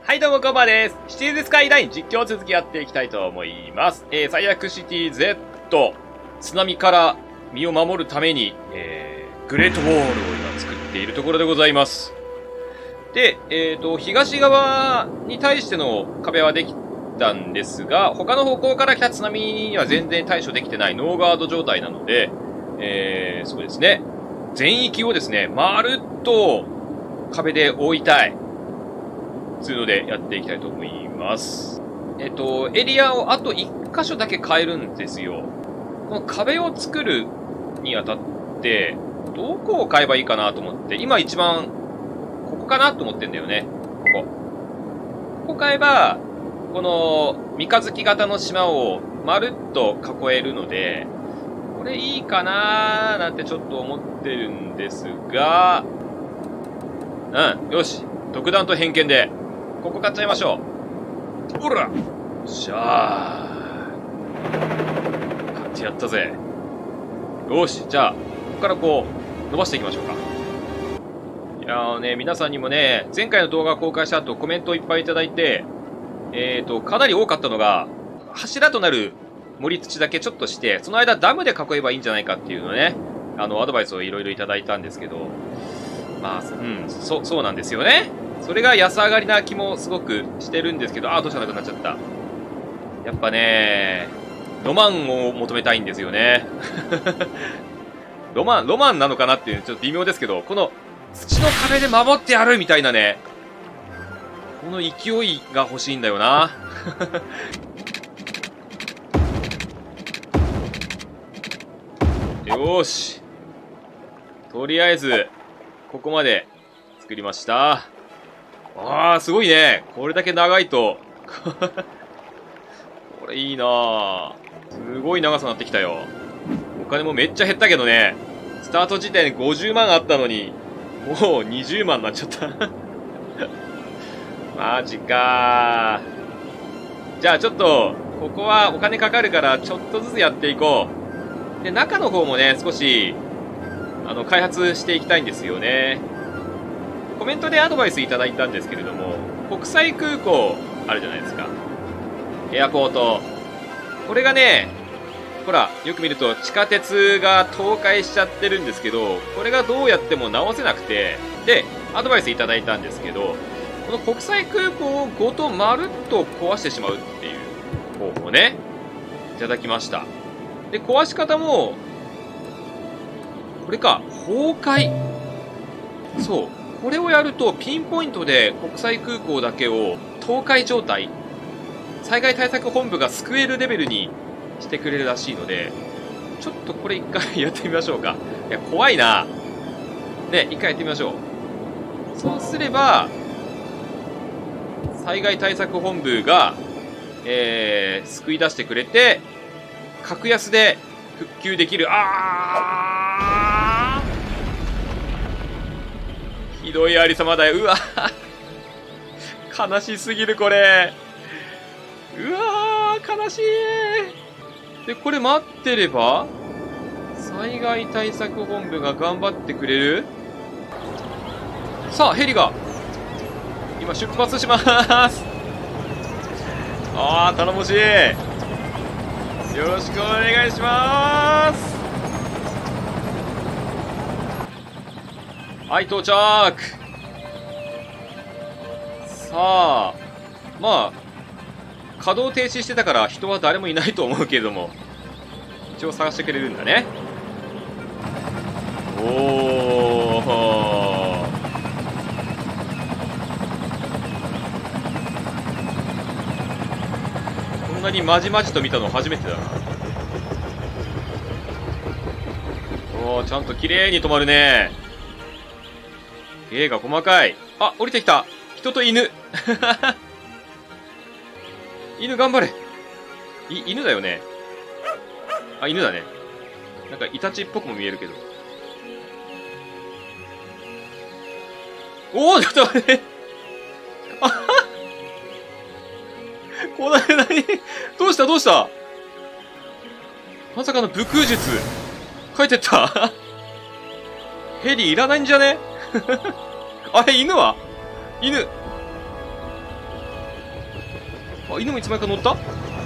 はいどうもこんばんはです。シティーズスカイライン実況続きやっていきたいと思います。最悪シティ Z、津波から身を守るために、グレートウォールを今作っているところでございます。で、東側に対しての壁はできたんですが、他の方向から来た津波には全然対処できてないノーガード状態なので、そうですね。全域をですね、まるっと壁で覆いたい。つうのでやっていきたいと思います。エリアをあと1箇所だけ変えるんですよ。この壁を作るにあたって、どこを変えばいいかなと思って、今一番、ここかなと思ってんだよね。ここ変えば、この三日月型の島をまるっと囲えるので、これいいかなーなんてちょっと思ってるんですが、よし。独断と偏見で、ここ買っちゃいましょう。ほら！よっしゃー。買ってやったぜ。よし、じゃあ、ここからこう、伸ばしていきましょうか。いやーね、皆さんにもね、前回の動画公開した後コメントをいっぱいいただいて、かなり多かったのが、柱となる盛り土だけちょっとして、その間ダムで囲えばいいんじゃないかっていうのね、アドバイスをいろいろいただいたんですけど、まあ、そうなんですよね。それが安上がりな気もすごくしてるんですけど、どうしたなくなっちゃった。やっぱね、ロマンを求めたいんですよね。ロマンなのかなっていうのちょっと微妙ですけど、この土の壁で守ってやるみたいなね、この勢いが欲しいんだよな。よーし。とりあえず、ここまで作りました。すごいね。これだけ長いと。これいいなぁ。すごい長さになってきたよ。お金もめっちゃ減ったけどね。スタート時点で50万あったのに、もう20万になっちゃった。マジかー。じゃあちょっと、ここはお金かかるからちょっとずつやっていこう。で、中の方もね、少し、開発していきたいんですよね。コメントでアドバイスいただいたんですけれども、国際空港あるじゃないですか。エアポート。これがね、ほら、よく見ると地下鉄が倒壊しちゃってるんですけど、これがどうやっても直せなくて、で、アドバイスいただいたんですけど、この国際空港ごとまるっと壊してしまうっていう方法ね、いただきました。で、壊し方も、これか、崩壊。そう。これをやるとピンポイントで国際空港だけを倒壊状態、災害対策本部が救えるレベルにしてくれるらしいので、ちょっとこれ一回やってみましょうか。いや、怖いな。ね、一回やってみましょう。そうすれば、災害対策本部が、救い出してくれて、格安で復旧できる。ひどいありさまだよ。うわ悲しすぎる、これ。うわー、悲しい。で、これ待ってれば、災害対策本部が頑張ってくれる？さあ、ヘリが、今出発します。頼もしい。よろしくお願いします。はい、到着。さあ、まあ、稼働停止してたから人は誰もいないと思うけれども、一応探してくれるんだね。おー。こんなにまじまじと見たの初めてだな。ちゃんと綺麗に止まるね。芸が細かい。降りてきた。人と犬。犬頑張れ。犬だよね。犬だね。なんかイタチっぽくも見えるけど。ちょっと待って。これ何？どうしたまさかの武空術。帰ってった。ヘリいらないんじゃね？あれ、犬は？犬。 あ、犬もいつまでか乗った？す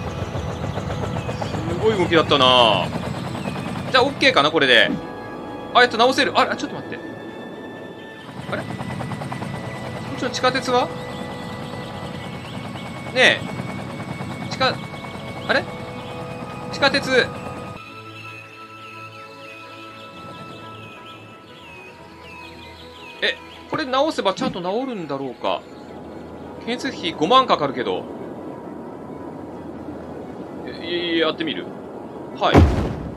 ごい動きだったな。じゃあ OK かなこれで。あ、直せる。あ、ちょっと待って。あれこっちの地下鉄はねえ。あれ地下鉄。これ直せばちゃんと直るんだろうか。建設費5万かかるけど。やってみる。はい。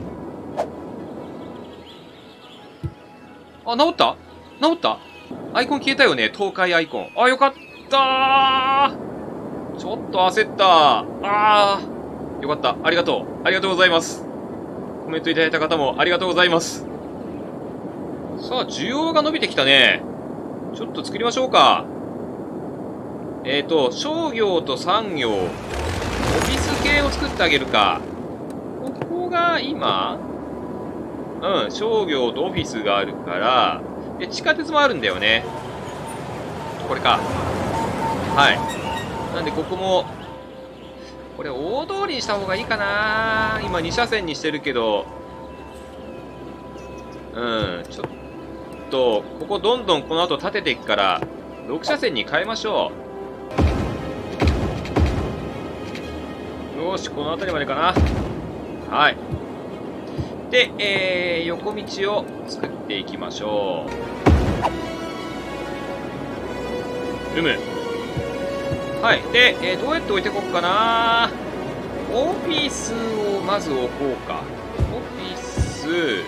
あ、直ったアイコン消えたよね。東海アイコン。あ、よかったー。ちょっと焦った。よかった。ありがとう。ありがとうございます。コメントいただいた方もありがとうございます。さあ、需要が伸びてきたね。ちょっと作りましょうか。商業と産業、オフィス系を作ってあげるか。ここが今、商業とオフィスがあるから、で、地下鉄もあるんだよね。これか。はい。なんで、ここも、これ、大通りにした方がいいかな。今、2車線にしてるけど、ちょっと、ここどんどんこの後立てていくから、6車線に変えましょう。よーし、この辺りまでかな。はい。で、横道を作っていきましょう。はい。で、どうやって置いていこうかな。オフィスをまず置こうか。オフィス、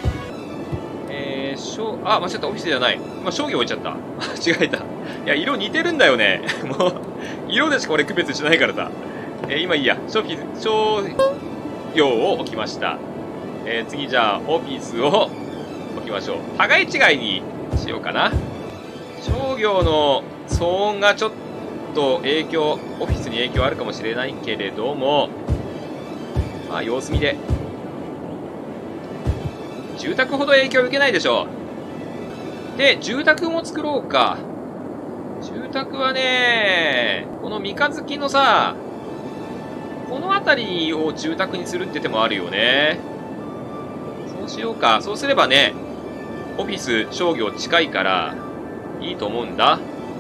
間違った、オフィスじゃない。今、商業置いちゃった。間違えた。いや、色似てるんだよね。もう、色でしか俺区別しないからさ。今いいや。商業を置きました。次じゃあ、オフィスを置きましょう。互い違いにしようかな。商業の騒音がちょっとオフィスに影響あるかもしれないけれども、まあ、様子見で。住宅ほど影響を受けないでしょう。で、住宅も作ろうか。住宅はね、この三日月のさ、この辺りを住宅にするって手もあるよね。そうしようか。そうすればね、オフィス、商業近いから、いいと思うんだ。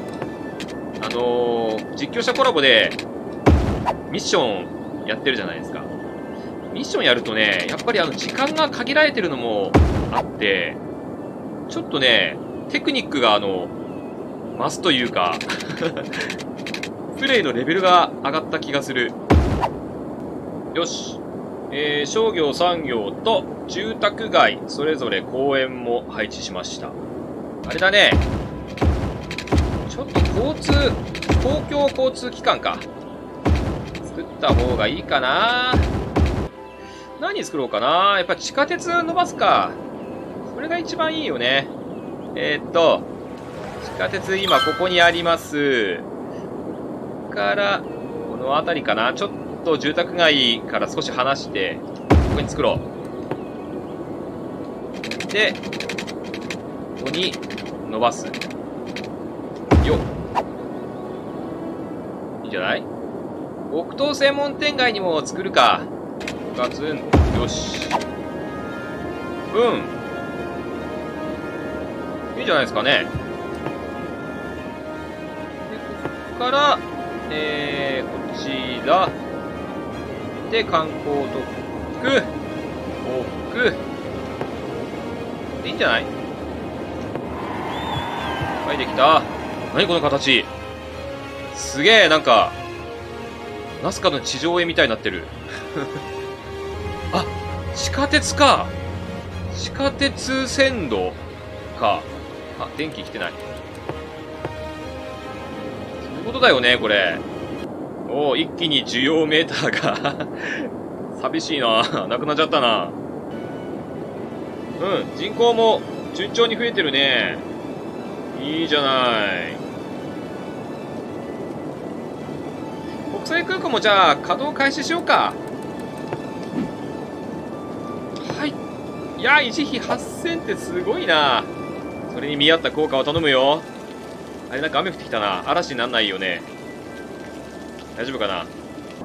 実況者コラボで、ミッションやってるじゃないですか。ミッションやるとね、やっぱり時間が限られてるのもあって、ちょっとね、テクニックが増すというか、プレイのレベルが上がった気がする。よし。商業、産業と住宅街、それぞれ公園も配置しました。あれだね。ちょっと公共交通機関か。作った方がいいかな。何作ろうかな。やっぱ地下鉄伸ばすか。それが一番いいよね。地下鉄今ここにあります。ここから、この辺りかな。ちょっと住宅街から少し離して、ここに作ろう。で、ここに伸ばす。よっ。いいんじゃない？木刀専門店街にも作るか。ガツン。よし。いいんじゃないですかね。で、ここから、こちら。で、観光特区。往復。で、いいんじゃない？はい、できた。何この形。すげえ、なんか、ナスカの地上絵みたいになってる。あ、地下鉄か。地下鉄線路か。あ、電気来てない。そういうことだよね、これ。おー、一気に需要メーターが寂しいな。なくなっちゃったな。人口も順調に増えてるね。いいじゃない。国際空港もじゃあ稼働開始しようか。はい。いや、維持費8000ってすごいな。それに見合った効果を頼むよ。あれ、なんか雨降ってきたな。嵐になんないよね。大丈夫かな。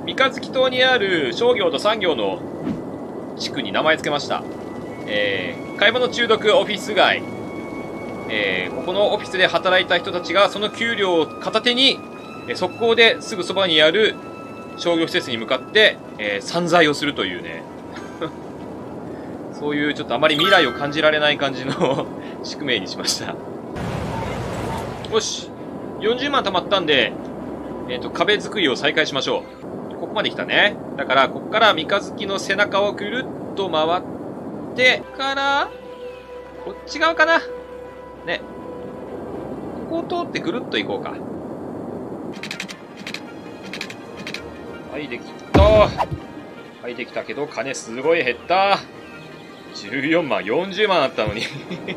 三日月島にある商業と産業の地区に名前付けました。買い物中毒オフィス街。ここのオフィスで働いた人たちがその給料を片手に、速攻ですぐそばにある商業施設に向かって、散財をするというね。そういうちょっとあまり未来を感じられない感じの宿命にしました。よし。40万貯まったんで、壁作りを再開しましょう。ここまで来たね。だから、ここから三日月の背中をぐるっと回ってから、こっち側かな。ね。ここを通ってぐるっと行こうか。はい、できた。はい、できたけど、金すごい減った。14万、40万あったのに。い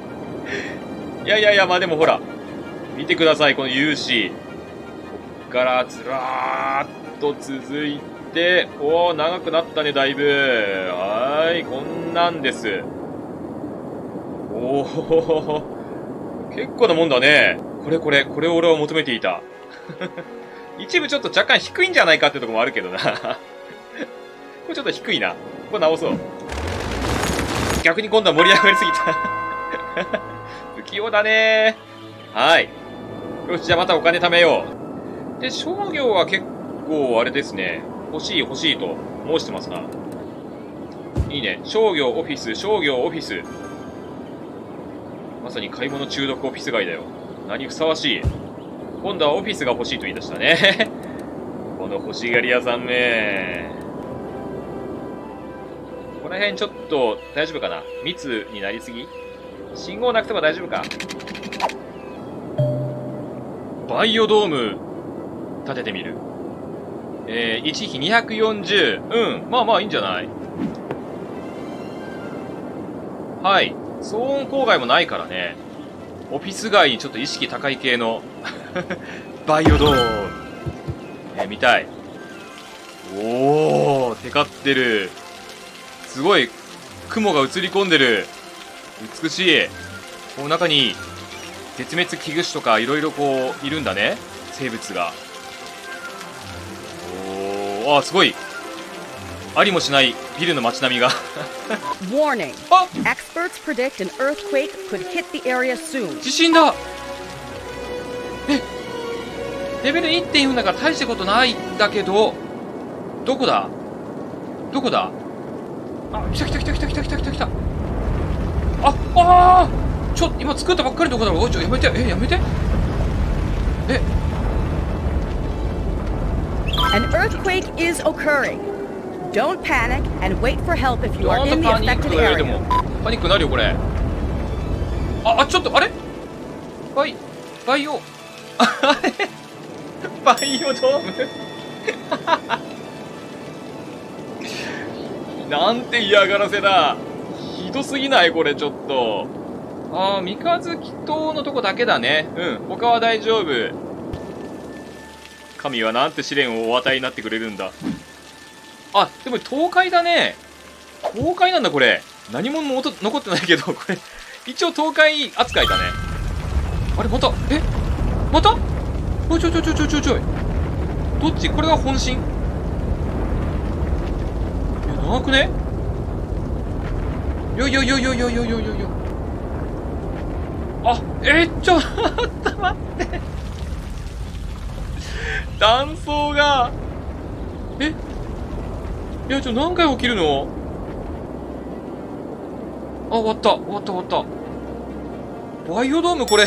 や、まあでもほら。見てください、この勇姿。こっからずらーっと続いて、おー、長くなったね、だいぶ。はーい、こんなんです。おー、結構なもんだね。これ俺は求めていた。一部ちょっと若干低いんじゃないかってとこもあるけどな。これちょっと低いな。これ直そう。逆に今度は盛り上がりすぎた。不器用だねー。はい。よし、じゃあまたお金貯めよう。で、商業は結構あれですね。欲しいと申してますな。いいね。商業オフィス。まさに買い物中毒オフィス街だよ。何ふさわしい。今度はオフィスが欲しいと言い出したね。この欲しがり屋さんめ。この辺ちょっと大丈夫かな。密になりすぎ？信号なくても大丈夫か。バイオドーム建ててみる。1比240。まあいいんじゃない？はい。騒音郊外もないからね。オフィス街にちょっと意識高い系のバイオドーム。見たい。おー、テカってる。すごい、雲が映り込んでる。美しい。この中に、絶滅危惧種とかいろいろこう、いるんだね。生物が。おー、すごい。ありもしないビルの街並みが。 Warning. Experts predict an earthquake could hit the area soon. 地震だ。レベル 1.4 だから大したことないんだけど、どこだあ、来た。今作ったばっかりのとこだろ。おい、やめて。 An earthquake is occurring. Don't panic and wait for help if you are in the affected area. パニックなるよ、これ。ちょっと、あれバイオ。あれバイオドームなんて嫌がらせだ。ひどすぎないこれ、ちょっと。三日月島のとこだけだね。他は大丈夫。神はなんて試練をお与えになってくれるんだ。でも倒壊だね。倒壊なんだ、これ。何も残ってないけど、これ、一応倒壊扱いだね。あれ、またおい、ちょい。どっち？これが本心？長くね？よ。ちょっと待って。断層が、何回起きるの？終わった。バイオドームこれ。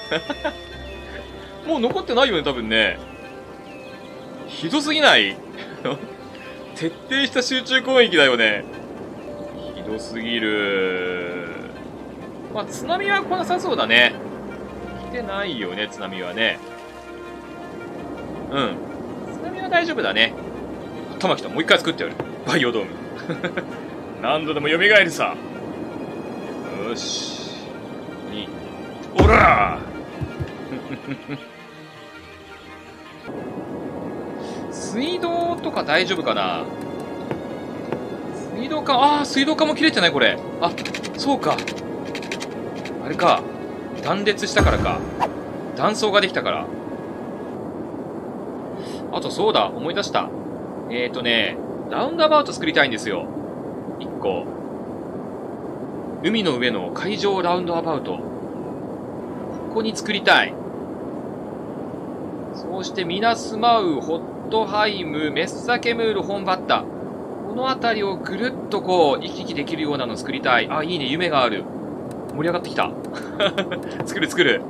もう残ってないよね、多分ね。ひどすぎない徹底した集中攻撃だよね。ひどすぎる。津波は来なさそうだね。来てないよね、津波はね。津波は大丈夫だね。頭きた、もう一回作ってやる。バイオドーム。何度でも蘇るさ。よし。おら水道とか大丈夫かな？水道管も切れてないこれ。そうか。あれか。断裂したからか。断層ができたから。あとそうだ、思い出した。 ラウンドアバウト作りたいんですよ。1個。海の上の海上ラウンドアバウト。ここに作りたい。そうしてミナスマウ、ホットハイム、メッサケムール、ホンバッタ。この辺りをぐるっとこう、行き来できるようなの作りたい。あ、いいね、夢がある。盛り上がってきた。作る作る。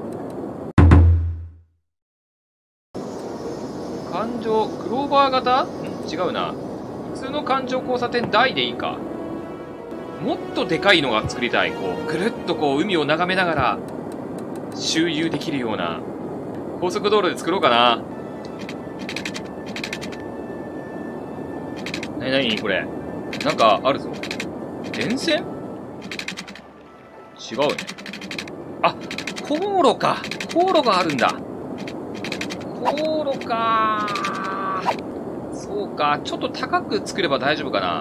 環状、クローバー型？違うな。普通の環状交差点大でいいか。もっとでかいのが作りたい。こう、ぐるっとこう、海を眺めながら、周遊できるような、高速道路で作ろうかな。なにこれ。なんかあるぞ。電線？違うね。あ、航路か。航路があるんだ。航路か。そうか。ちょっと高く作れば大丈夫かな。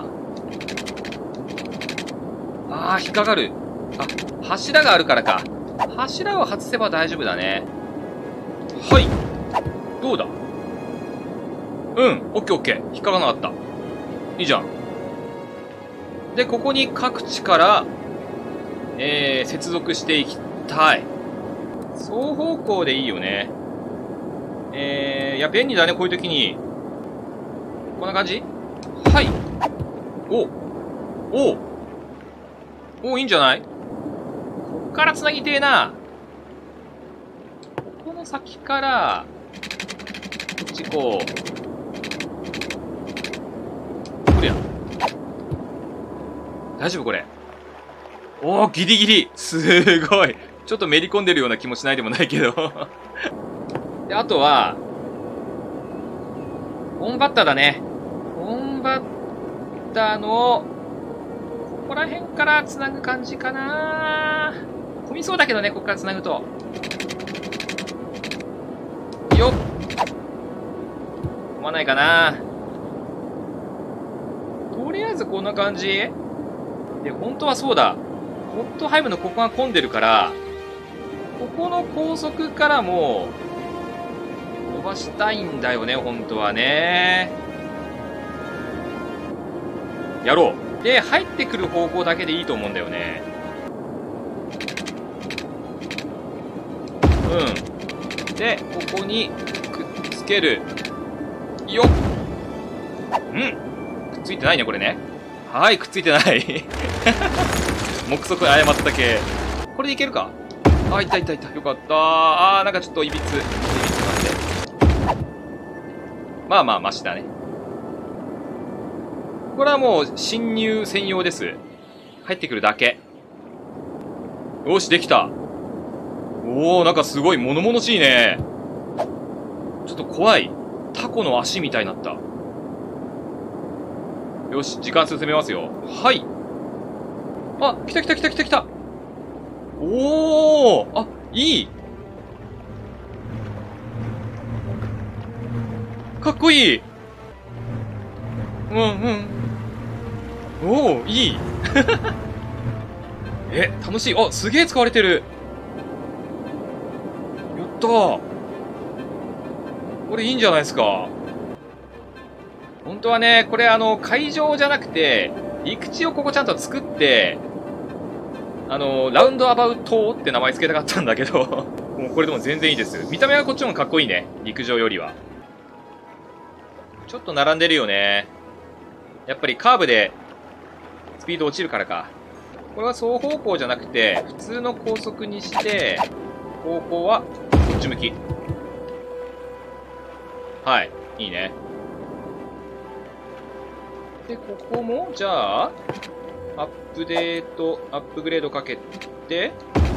あー、引っかかる。あ、柱があるからか。柱を外せば大丈夫だね。はい。どうだ？うん、オッケーオッケー。引っかかなかった。いいじゃん。で、ここに各地から、接続していきたい。双方向でいいよね。いや、便利だね、こういう時に。こんな感じ？はい。いいんじゃない？こっから繋ぎてえな。ここの先から、こっちこう。これや。大丈夫これ。おー、ギリギリ。すごい。ちょっとめり込んでるような気もしないでもないけど。で、あとは、オンバッターだね。オンバッターの、ここら辺から繋ぐ感じかな。混みそうだけどね、ここから繋ぐと。よっ。混まないかな。とりあえずこんな感じで、本当はそうだ。ホットハイムのここが混んでるから、ここの高速からも、飛ばしたいんだよね、本当はね。やろう。で、入ってくる方向だけでいいと思うんだよね。うん。で、ここにくっつける。よっ。うん。くっついてないね、これね。はい、くっついてない。目測誤ったけ。これでいけるか？あ、いった。よかった。なんかちょっといびつなんで。まあまあ、マシだね。これはもう、侵入専用です。入ってくるだけ。よし、できた。おー、なんかすごい、物々しいね。ちょっと怖い。タコの足みたいになった。よし、時間進めますよ。はい。あ、来た。おー、あ、いい。かっこいい。おー、いい。楽しい。あ、すげえ使われてる。やったー。これいいんじゃないですか。本当はね、これ海上じゃなくて、陸地をここちゃんと作って、ラウンドアバウトって名前付けたかったんだけど、もうこれでも全然いいです。見た目はこっちの方がかっこいいね。陸上よりは。ちょっと並んでるよね。やっぱりカーブでスピード落ちるからか。これは双方向じゃなくて、普通の高速にして、方向はこっち向き。はい。いいね。で、ここも、じゃあ、アップグレードかけて、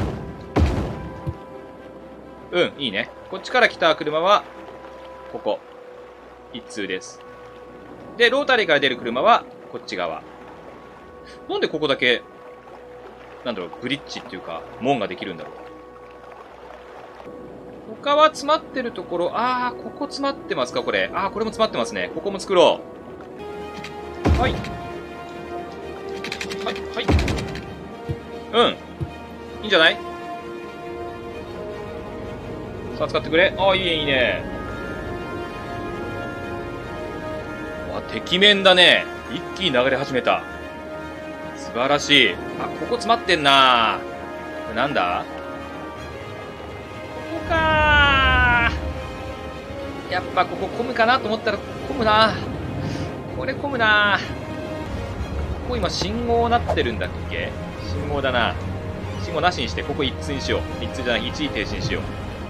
いいね。こっちから来た車は、ここ。一通です。で、ロータリーから出る車は、こっち側。なんでここだけ、なんだろう、ブリッジっていうか、門ができるんだろう。他は詰まってるところ、ここ詰まってますか、これ。これも詰まってますね。ここも作ろう。はい。いいんじゃない？さあ、使ってくれ。いいね。 敵面だね。一気に流れ始めた。素晴らしい。あ、ここ詰まってんな。これなんだ？ここかー。やっぱここ混むかなと思ったら混むな。これ混むな。ここ今信号なってるんだっけ？信号だな。信号なしにしてここ一通にしよう。一通じゃない、一時停止にしよ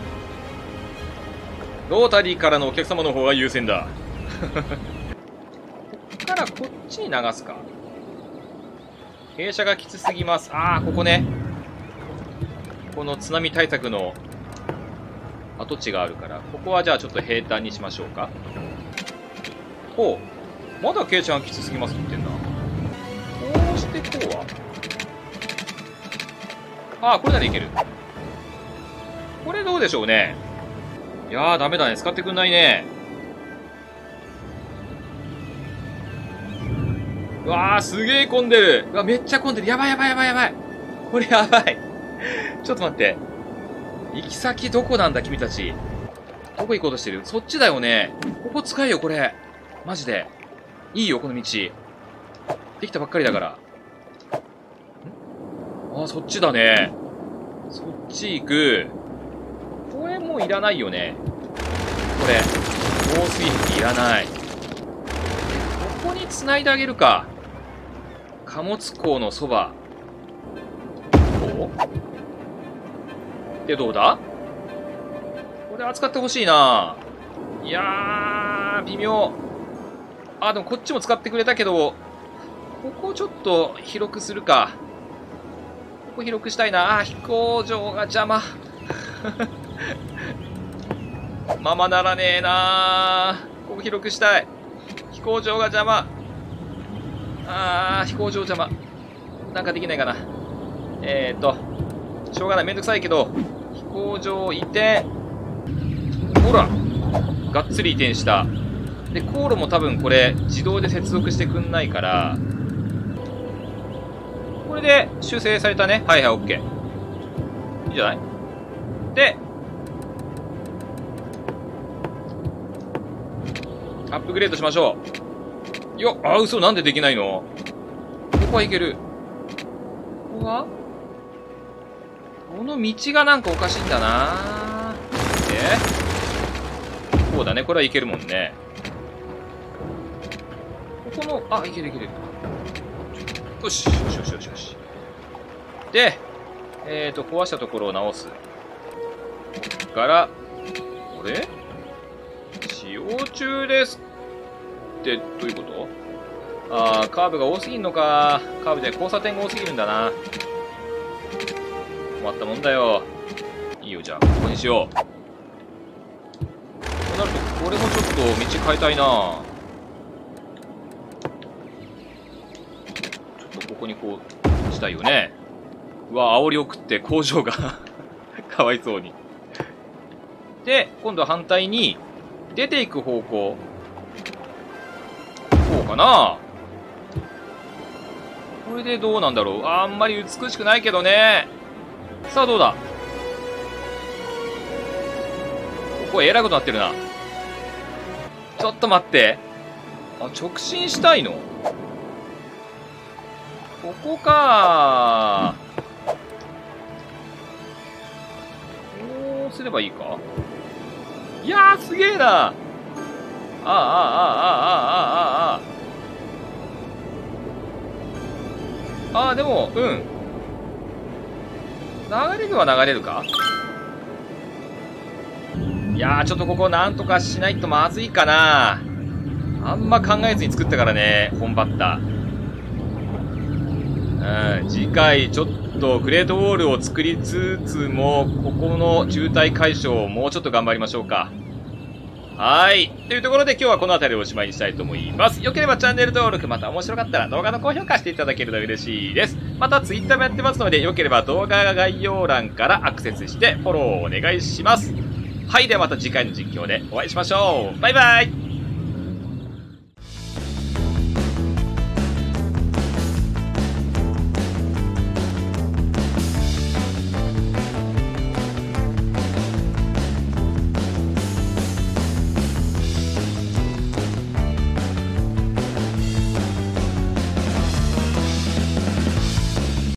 う。ロータリーからのお客様の方が優先だ。こっからこっちに流すか。傾斜がきつすぎます。ああ、ここね。この津波対策の跡地があるから、ここはじゃあちょっと平坦にしましょうか。ほう。まだ傾斜がきつすぎますって言ってんな。こうしてこうは。ああ、これならいける。これどうでしょうね。いやー、ダメだね。使ってくんないね。うわー、すげー混んでる。うわ、めっちゃ混んでる。やばいやばいやばいやばい。これやばい。ちょっと待って。行き先どこなんだ、君たち。どこ行こうとしてる？そっちだよね。ここ使えよ、これ。マジで。いいよ、この道。できたばっかりだから。あ、そっちだね。そっち行く。これもういらないよね。これ。防水服いらない。ここに繋いであげるか。貨物港のそば。こう？で、どうだ？これ扱ってほしいな。いやー、微妙。あ、でもこっちも使ってくれたけど、ここちょっと広くするか。ここ広くしたいな。あ、飛行場が邪魔。ままならねえな。ここ広くしたい。飛行場が邪魔。あー、飛行場邪魔。なんかできないかな。しょうがない。めんどくさいけど、飛行場移転。ほら、がっつり移転した。で、航路も多分これ、自動で接続してくんないから、これで修正されたね。はいはい、オッケー。いいんじゃない？で、アップグレードしましょう。よっ、あ、嘘、なんでできないの？ここはいける。ここは？この道がなんかおかしいんだな。こうだね、これはいけるもんね。ここの、あ、いけるいける。よし、よしよしよしよし。で、壊したところを直す。から、これ使用中ですってどういうこと？あー、カーブが多すぎんのか。カーブで交差点が多すぎるんだな。困ったもんだよ。いいよ、じゃあ、ここにしよう。となると、これもちょっと道変えたいな。ちょっとここにこう、したいよね。うわ、煽り送って工場がかわいそうに。で、今度は反対に、出ていく方向。こうかな。これでどうなんだろう。あんまり美しくないけどね。さあ、どうだ。ここえらいことなってるな。ちょっと待って。あ、直進したいの？ここか。こうすればいいか？いやー、すげえな。でも、うん。流れるは流れるか？いやー、ちょっとここなんとかしないとまずいかな。あんま考えずに作ったからね、本バッタ。うん、次回ちょっとグレートウォールを作りつつも、ここの渋滞解消をもうちょっと頑張りましょうか。はい。というところで今日はこの辺りをおしまいにしたいと思います。よければチャンネル登録、また面白かったら動画の高評価していただけると嬉しいです。また Twitter もやってますので、よければ動画概要欄からアクセスしてフォローをお願いします。はい。ではまた次回の実況でお会いしましょう。バイバイ。